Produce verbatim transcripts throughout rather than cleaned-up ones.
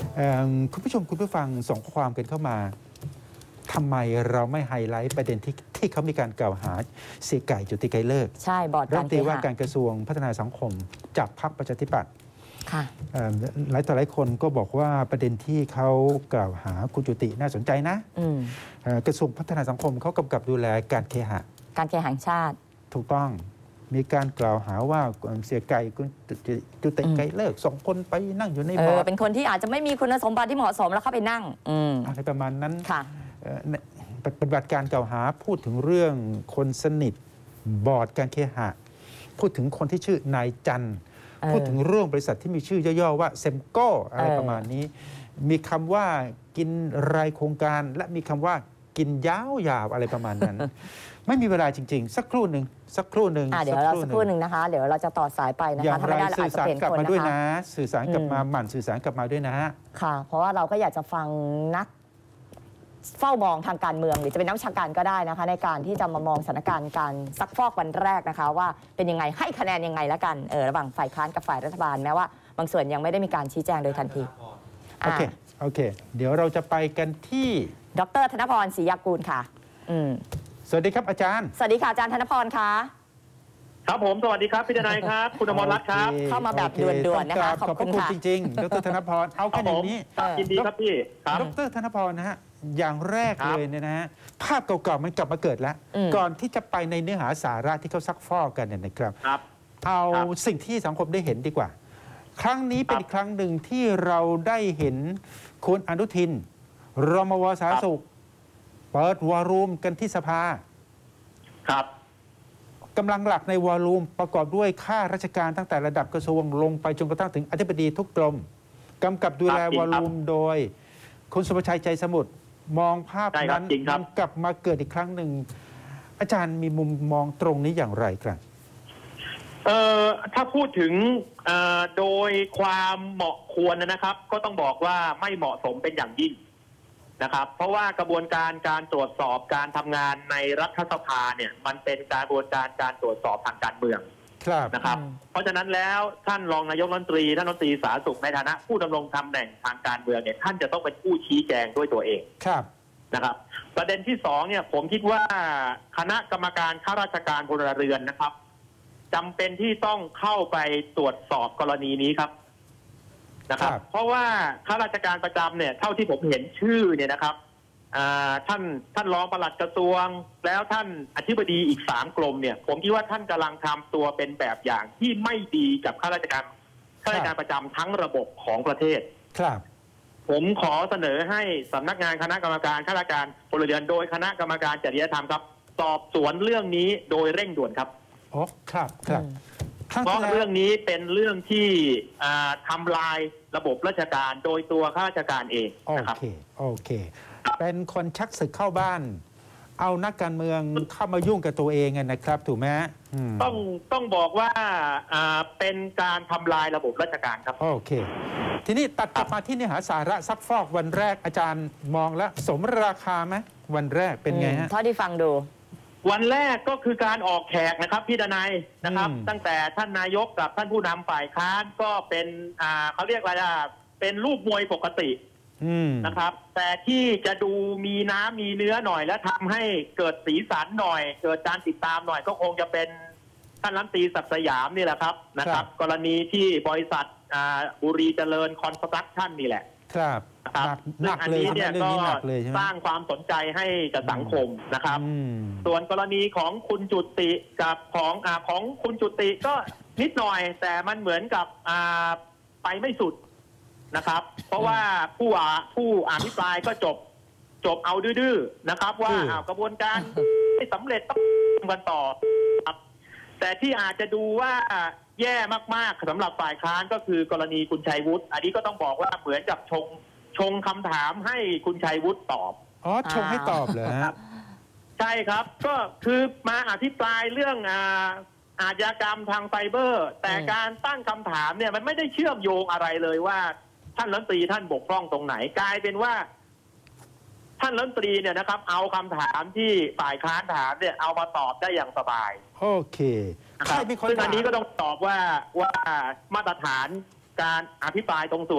คุณผู้ชมคุณผู้ฟังส่งข้อความกันเข้ามาทำไมเราไม่ไฮไลท์ประเด็นที่ที่เขามีการกล่าวหาเสียไก่จุติไกรเลิกษ์ใช่บอร์ดการเคหะว่าการกระทรวงพัฒนาสังคมจากพรรคประชาธิปัตย์ค่ะหลายต่อหลายคนก็บอกว่าประเด็นที่เขากล่าวหาคุณจุติน่าสนใจนะกระทรวงพัฒนาสังคมเขากำกับดูแลการเคหะการเคหะแห่งชาติถูกต้องมีการกล่าวหาว่าเสียไก่จุติไกรเลิกษ์ส่งคนไปนั่งอยู่ในบอร์ดเป็นคนที่อาจจะไม่มีคุณสมบัติที่เหมาะสมแล้วเข้าไปนั่งอะไรประมาณนั้นค่ะปฏิบัติการกล่าวหาพูดถึงเรื่องคนสนิทบอร์ดการเคหะพูดถึงคนที่ชื่อนายจันพูดถึงเรื่องบริษัทที่มีชื่อย่อๆว่าเซมโก้อะไรประมาณนี้มีคำว่ากินรายโครงการและมีคำว่ากินยาวๆอะไรประมาณนั้น ไม่มีเวลาจริงๆสักครู่หนึ่งสักครู่หนึ่งเดี๋ยวเราสักครู่หนึ่งนะคะเดี๋ยวเราจะต่อสายไปนะคะถ้าไม่ได้สื่อสารกลับมาด้วยนะสื่อสารกลับมาหมั่นสื่อสารกลับมาด้วยนะค่ะเพราะว่าเราก็อยากจะฟังนักเฝ้ามองทางการเมืองหรือจะเป็นนักวิชาการก็ได้นะคะในการที่จะมามองสถานการณ์การซักฟอกวันแรกนะคะว่าเป็นยังไงให้คะแนนยังไงแล้วกันเออระหว่างฝ่ายค้านกับฝ่ายรัฐบาลแม้ว่าบางส่วนยังไม่ได้มีการชี้แจงโดยทันทีโอเคโอเคเดี๋ยวเราจะไปกันที่ดร.ธนพร ศรียากูลค่ะอืมสวัสดีครับอาจารย์สวัสดีค่ะอาจารย์ธนพรค่ะครับผมสวัสดีครับพี่ทนายครับคุณอมรรัตน์ครับเข้ามาแบบด่วนๆนะคะขอบคุณจริงๆดร.ธนพรเอากันอย่างนี้ยินดีครับพี่ดร.ธนพรนะฮะอย่างแรกเลยเนี่ยนะฮะภาพเก่าๆมันกลับมาเกิดแล้วก่อนที่จะไปในเนื้อหาสาระที่เขาซักฟอกกันเนี่ยนะครับเอาสิ่งที่สังคมได้เห็นดีกว่าครั้งนี้เป็นครั้งหนึ่งที่เราได้เห็นคุณอนุทินรมวสาธารณสุขเปิดวอลลุ่มกันที่สภาครับกำลังหลักในวอลลุ่มประกอบด้วยข้าราชการตั้งแต่ระดับกระทรวงลงไปจนกระทั่งถึงอธิบดีทุกกรมกำกับดูแลวอลลุ่มโดยคุณสุภชัยใจสมุทรมองภาพนั้นมันกลับมาเกิดอีกครั้งหนึ่งอาจารย์มีมุมมองตรงนี้อย่างไรครับเอ่อถ้าพูดถึงโดยความเหมาะควรนะครับก็ต้องบอกว่าไม่เหมาะสมเป็นอย่างยิ่งนะครับเพราะว่ากระบวนการการตรวจสอบการทำงานในรัฐสภาเนี่ยมันเป็นกระบวนการการตรวจสอบทางการเมืองนะครับเพราะฉะนั้นแล้วท่านรองนายกรัฐมนตรีท่านรัฐมนตรีสาธารณสุขในฐานะผู้ดำรงตำแหน่งทางการเมืองเนี่ยท่านจะต้องเป็นผู้ชี้แจงด้วยตัวเองครับนะครับประเด็นที่สองเนี่ยผมคิดว่าคณะกรรมการข้าราชการพลเรือนนะครับจำเป็นที่ต้องเข้าไปตรวจสอบกรณีนี้ครับนะครับเพราะว่าข้าราชการประจำเนี่ยเท่าที่ผมเห็นชื่อเนี่ยนะครับท่านท่านรองปลัดกระทรวงแล้วท่านอธิบดีอีกสามกรมเนี่ยผมคิดว่าท่านกำลังทำตัวเป็นแบบอย่างที่ไม่ดีกับข้าราชการข้าราชการประจำทั้งระบบของประเทศครับผมขอเสนอให้สำนักงานคณะกรรมการข้าราชการพลเรือนโดยคณะกรรมการจริยธรรมครับสอบสวนเรื่องนี้โดยเร่งด่วนครับอ๋อครับครับเพราะเรื่องนี้เป็นเรื่องที่ทำลายระบบราชการโดยตัวข้าราชการเองนะครับโอเคโอเคเป็นคนชักศึกเข้าบ้านเอานักการเมืองเข้ามายุ่งกับตัวเองนะครับถูกไหมต้องต้องบอกว่าเป็นการทำลายระบบราชการครับโอเคทีนี้ตัดกลับมาที่เนื้อหาสาระซักฟอกวันแรกอาจารย์มองแล้วสมราคาไหมวันแรกเป็นไงฮะเท่าที่ฟังดูวันแรกก็คือการออกแขกนะครับพี่ดนัยนะครับตั้งแต่ท่านนายกกับท่านผู้นำฝ่ายค้านก็เป็นอ่าเขาเรียกอะไรอ่ะเป็นรูปมวยปกตินะครับแต่ที่จะดูมีน้ำมีเนื้อหน่อยและทำให้เกิดสีสันหน่อยเกิดการติดตามหน่อยก็คงจะเป็นท่านรัฐมนตรีศักดิ์สยามนี่แหละครับนะครับกรณีที่บริษัทบุรีเจริญคอนสตรักชั่นนี่แหละครับซึ่งอันนี้เนี่ยก็สร้างความสนใจให้กับสังคมนะครับส่วนกรณีของคุณจุติกับของอ่าของคุณจุติก็นิดหน่อยแต่มันเหมือนกับอ่าไปไม่สุดนะครับเพราะว่าผู้อ่าผู้อภิปรายก็จบจบเอาดื้อๆนะครับว่ากระบวนการไม่สำเร็จต้องกันต่อครับแต่ที่อาจจะดูว่าแย่มากๆสำหรับฝ่ายค้านก็คือกรณีคุณชัยวุฒิอันนี้ก็ต้องบอกว่าเหมือนกับชงชงคำถามให้คุณชัยวุฒิตอบอ๋อชงให้ตอบเลยครับใช่ครับก็คือมาอภิปรายเรื่องอาชญากรรมทางไซเบอร์แต่การตั้งคำถามเนี่ยมันไม่ได้เชื่อมโยงอะไรเลยว่าท่านรัฐมนตรีท่านบกพร่องตรงไหนกลายเป็นว่าท่านรัฐมนตรีเนี่ยนะครับเอาคำถามที่ฝ่ายค้านถามเนี่ยเอามาตอบได้อย่างสบายโอเคครับซึ่งอันนี้ก็ต้องตอบว่าว่ามาตรฐานการอภิปรายตรงส่วน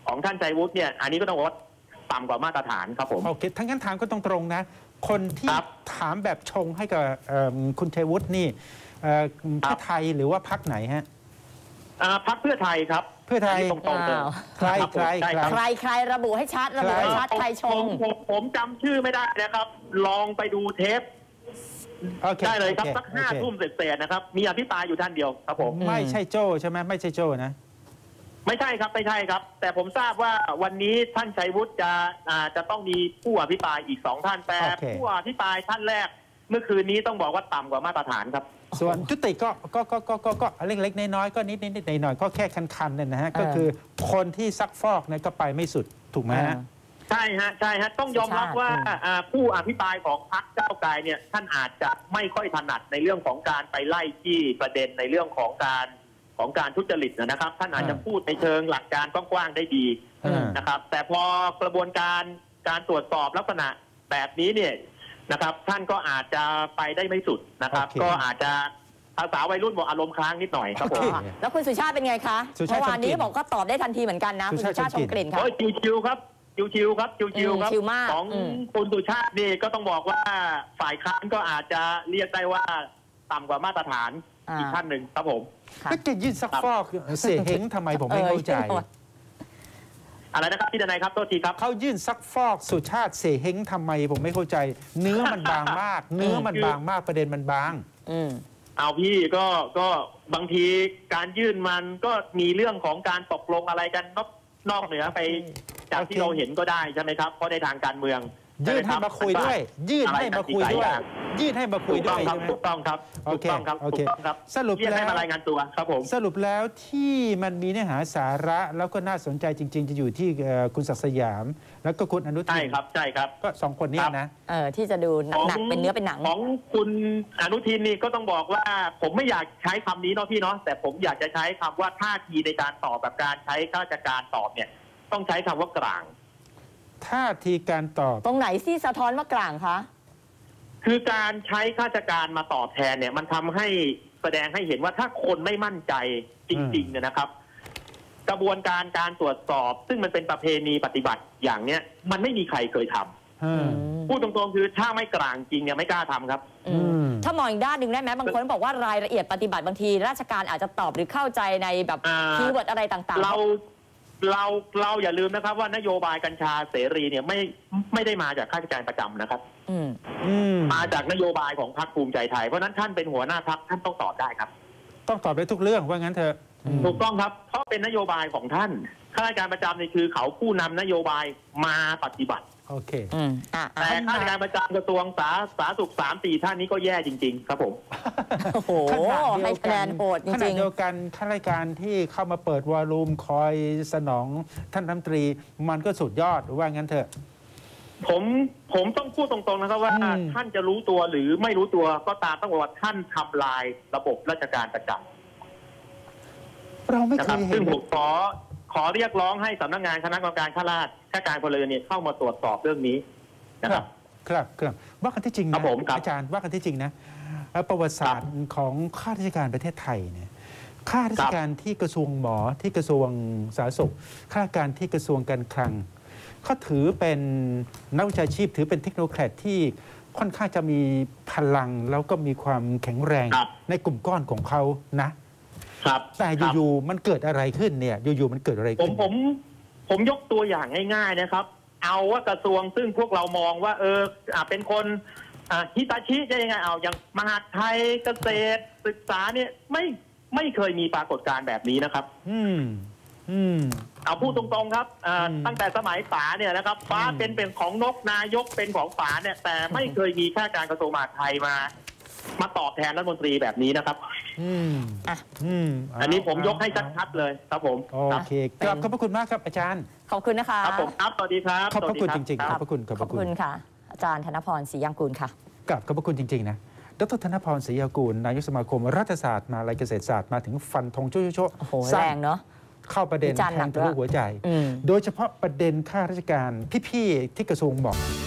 ของท่านชัยวุฒิเนี่ยอันนี้ก็ต้องบอกว่าต่ำกว่ามาตรฐานครับผมโอเคทั้งนั้นถามก็ตรงๆนะคนที่ครับถามแบบชงให้กับเอิ่มคุณชัยวุฒินี่เอ่อเพื่อไทยหรือว่าพรรคไหนฮะอ่าพรรคเพื่อไทยครับเพื่อไทยนนี้ตรงๆเลยอ้าวใครครับผมใครใช่ครับใครใครระบุให้ชัดระบุให้ชัดใครชผมงผมผมจำชื่อไม่ได้นะครับ ลองไปดูเทปโอเคได้เลยครับโอสักห้าโอเคทุ่มเศษๆนะครับ มีอภิปรายอยู่ท่านเดียวครับผมไม่ใช่โจ้ใช่ไหมไม่ใช่โจ้นะไม่ใช่ครับไม่ใช่ครับ แต่ผมทราบว่าวันนี้ท่านชัยวุฒิจะอ่าจะต้องมีผู้อภิปรายอีกสองท่านแต่โอเคผู้อภิปรายท่านแรก เมื่อคืนนี้ต้องบอกว่าต่ำกว่ามาตรฐานครับส่วนจุติก็ก็ก็ก็ก็ก็เล็กๆน้อยๆก็นิดนิดๆหน่อยๆก็แค่คันๆเนี่ยนะฮะเออก็คือคนที่ซักฟอกเนี่ยก็ไปไม่สุดถูกไหมฮะใช่ฮะใช่ฮะต้องยอมรับว่าสุชาติอ่าผู้อภิปรายของพรรคก้าวไกลเนี่ยท่านอาจจะไม่ค่อยถนัดในเรื่องของการไปไล่ที่ประเด็นในเรื่องของการของการทุจริตนะครับ ท่านอาจจะอ่าพูดในเชิงหลักการกว้างๆได้ดีอ่านะครับ แต่พอกระบวนการการตรวจสอบลักษณะแบบนี้เนี่ยนะครับ ท่านก็อาจจะไปได้ไม่สุดนะครับโอเคก็อาจจะภาษาวัยรุ่นบอกอารมณ์ค้างนิดหน่อยครับผโอมเคแล้วคุณสุชาติเป็นไงคะสุชาติเมื่อวานนี้ชมกลิ่นบอกก็ตอบได้ทันทีเหมือนกันนะคุณสุสุชาชาติติชมกลิ่นค่ะโอ้ยชิวๆครับชิวๆครับชิวๆครับอืมชิวมากของอืมคุณสุชาตินี่ก็ต้องบอกว่าฝ่ายค้านก็อาจจะเรียกได้ว่าต่ำกว่ามาตรฐานอ่าอีกท่านหนึ่งครับผมค่ะก็จะยื่นซักฟอกเสียเหงทำไมผมไม่เข้าใจเอออะไรนะครับพี่ดนัยครับโทษทีครับเขายื่นซักฟอกสุชาติเสียเหงทำไมผมไม่เข้าใจ เนื้อมันบางมาก เนื้อมันบางมากประเด็นมันบางอืมเอาพี่ก็ก็บางทีการยื่นมันก็มีเรื่องของการตกลงอะไรกันนอกนอกเหนือไปจากที่โอเคเราเห็นก็ได้ใช่ไหมครับเพราะในทางการเมืองยื่นให้มาคุยด้วย ยื่นให้มาคุยด้วย ยื่นให้มาคุยถูกด้ต้วองยครับใช่ไหมถูกต้องครับโอถูกเคต้องครับโอถูเคกต้องครับสรุปเรียกแล้ให้วมารายงานตัวครับผมสรุปแล้วที่มันมีเนื้อหาสาระแล้วก็น่าสนใจจริง ๆ จะอยู่ที่เอ่อคุณศักดิ์สยาม แล้วก็คุณอนุทิใช่นครับใช่ครับก็สองคนเนี้ครับนะเออที่จะดูหนักๆเป็นเนื้อเป็นหนังของคุณอนุทินนี่ก็ต้องบอกว่า ผมไม่อยากใช้คำนี้เนาะพี่เนาะแต่ผมอยากจะใช้คำว่าท่าทีในการตอบแบบการใช้ข้าราชการตอบเนี่ยต้องใช้คำว่ากลางท่าทีการตอบตรงไหนที่สะท้อนว่ากลางคะคือการใช้ข้าราชการมาตอบแทนเนี่ยมันทำให้แสดงให้เห็นว่าถ้าคนไม่มั่นใจจริงๆเนี่ยนะครับ กระบวนการการตรวจสอบ ซึ่งมันเป็นประเพณีปฏิบัติอย่างเนี้ยมันไม่มีใครเคยทำอืมพูดตรงๆคือถ้าไม่กลางจริงเนี่ยไม่กล้าทำครับอืมอืมถ้ามองอีกด้านหนึ่งได้ไหมบางคนบอกว่ารายละเอียดปฏิบัติบางที ราชการอาจจะตอบหรือเข้าใจในแบบอ่าคีย์เวิร์ดอะไรต่างๆเราเราเราอย่าลืมนะครับว่านโยบายกัญชาเสรีเนี่ยไม่ไม่ได้มาจากข้าราชการประจำนะครับอืมอืมมาจากนโยบายของพรรคภูมิใจไทยเพราะฉะนั้นท่านเป็นหัวหน้าพรรคท่านต้องตอบได้ครับต้องตอบได้ทุกเรื่องว่างั้นเถอะอืมถูกต้องครับเพราะเป็นนโยบายของท่านข้าราชการประจำนี่คือเขาผู้นำนโยบายมาปฏิบัติโอเคอืมอ่ะอ่ะแต่ข้าราชการประจำกระทรวงสาสาธารณสุขสามสี่ท่านนี้ก็แย่จริง ๆ ครับผมโอ้โหขณะเดียวให้คะแนกันนโหดจขณะริงเดียวกันข้าราชการที่เข้ามาเปิดวอลลุ่มคอยสนองท่านรัฐมนตรี มันก็สุดยอดว่างั้นเถอะผมผมต้องพูดตรงๆนะครับว่าอืมท่านจะรู้ตัวหรือไม่รู้ตัวก็ตามต้องบอกว่าท่านทำลายระบบราชการประจำเราไม่นะเคครับยเห็ซึ่นงผมขอขอเรียกร้องให้สำนักงานคณะกรรมการข้าราชข้าราชการพลเรือนเนี่ยเข้ามาตรวจสอบเรื่องนี้นะคครัรับบ ครับครับว่ากันที่จริงครันะบผมครับอาจารย์ว่ากันที่จริงนะเอ่อประวัติศาสตร์ของข้าราชการประเทศไทยเนี่ยข้าราชการที่กระทรวงหมอที่กระทรวงสาธารณสุขข้าราชการที่กระทรวงการคลังเขาถือเป็นนักวิชาชีพถือเป็นเทคโนแครดที่ค่อนข้างจะมีพลังแล้วก็มีความแข็งแรงครับในกลุ่มก้อนของเขานะครับแต่ครับอยู่ๆมันเกิดอะไรขึ้นเนี่ยอยู่ๆมันเกิดอะไรผมขึ้นผมผมยกตัวอย่างง่าย ๆนะครับ เอาว่ากระทรวงซึ่งพวกเรามองว่า เอออ่ะเป็นคนอ่ะฮิตาชิจะยังไงเอาอย่างมหาดไทยเกษตรศึกษาเนี่ยไม่ไม่เคยมีปรากฏการณ์แบบนี้นะครับอืมอืมเอาพูดตรงๆครับอ่าอืมตั้งแต่สมัยป๋าเนี่ยนะครับฟ้าอืมเป็นเป็นของนกนายกเป็นของป๋าเนี่ย แต่ไม่เคยมีข้าราชการกระทรวงมหาดไทยมา มาตอบแทนรัฐมนตรีแบบนี้นะครับอืมอ่ะอืมอันนี้ผมยกให้เอาชัดๆเลยครับผมโอเคกลับขอบพระคุณมากครับอาจารย์ๆ ขอบคุณนะคะครับผมครับสวัสดีครับขอบพระคุณสจวัสดีริงๆ ขคอรับบ พระคุณขอบขพอบระคุณคุณค่ะ อาจารย์ธนพรศรียังกูลค่ะกลับขอบพระคุณจริงๆนะดรธนพรศรียากูลนายกสมาคมรัฐศาสตร์มหาลัยเกษตรศาสตร์มาถึงฟันธงโชโชโอ้โหสั้นแรงเนาะเข้าประเด็นวิจารณ์แทหนังกทะลุด้วยหัวใจอืมโดยเฉพาะประเด็นข้าราชการพี่ๆที่กระทรวงบอก